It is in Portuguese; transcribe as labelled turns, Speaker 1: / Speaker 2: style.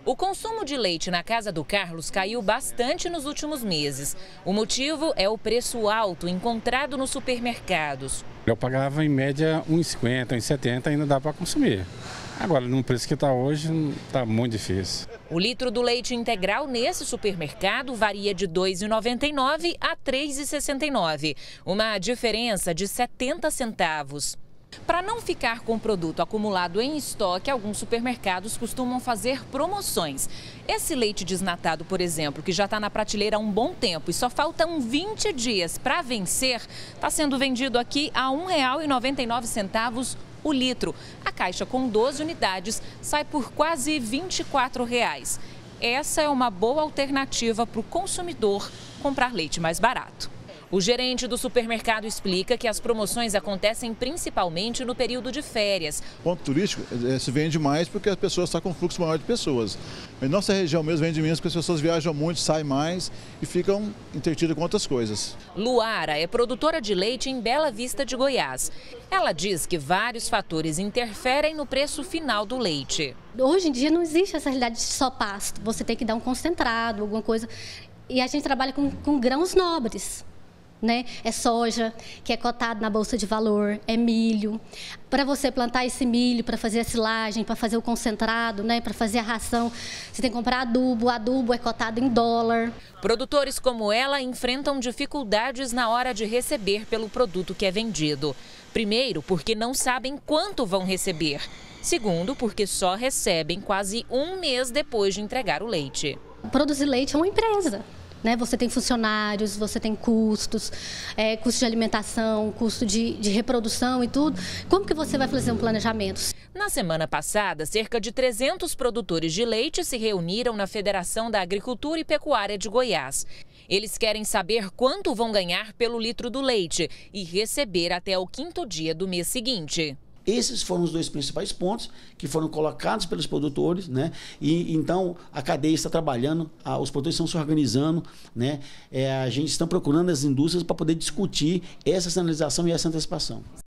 Speaker 1: O consumo de leite na casa do Carlos caiu bastante nos últimos meses. O motivo é o preço alto encontrado nos supermercados.
Speaker 2: Eu pagava em média R$ 1,50, R$ 1,70, ainda dá para consumir. Agora, no preço que está hoje, está muito difícil.
Speaker 1: O litro do leite integral nesse supermercado varia de R$ 2,99 a R$ 3,69, uma diferença de 70 centavos. Para não ficar com o produto acumulado em estoque, alguns supermercados costumam fazer promoções. Esse leite desnatado, por exemplo, que já está na prateleira há um bom tempo e só faltam 20 dias para vencer, está sendo vendido aqui a R$ 1,99 o litro. A caixa com 12 unidades sai por quase R$ 24. Essa é uma boa alternativa para o consumidor comprar leite mais barato. O gerente do supermercado explica que as promoções acontecem principalmente no período de férias.
Speaker 3: O ponto turístico se vende mais porque as pessoas estão com um fluxo maior de pessoas. Em nossa região mesmo vende menos porque as pessoas viajam muito, saem mais e ficam entretidas com outras coisas.
Speaker 1: Luara é produtora de leite em Bela Vista de Goiás. Ela diz que vários fatores interferem no preço final do leite.
Speaker 4: Hoje em dia não existe essa realidade de só pasto. Você tem que dar um concentrado, alguma coisa. E a gente trabalha com grãos nobres. Né? É soja, que é cotado na Bolsa de Valor, é milho. Para você plantar esse milho, para fazer a silagem, para fazer o concentrado, né? Para fazer a ração, você tem que comprar adubo. O adubo é cotado em dólar.
Speaker 1: Produtores como ela enfrentam dificuldades na hora de receber pelo produto que é vendido. Primeiro, porque não sabem quanto vão receber. Segundo, porque só recebem quase um mês depois de entregar o leite.
Speaker 4: Produzir leite é uma empresa. Né? Você tem funcionários, você tem custos, custo de alimentação, custo de reprodução e tudo. Como que você vai fazer um planejamento?
Speaker 1: Na semana passada, cerca de 300 produtores de leite se reuniram na Federação da Agricultura e Pecuária de Goiás. Eles querem saber quanto vão ganhar pelo litro do leite e receber até o 5º dia do mês seguinte.
Speaker 5: Esses foram os dois principais pontos que foram colocados pelos produtores, né? E então a cadeia está trabalhando, os produtores estão se organizando, né? A gente está procurando as indústrias para poder discutir essa sinalização e essa antecipação.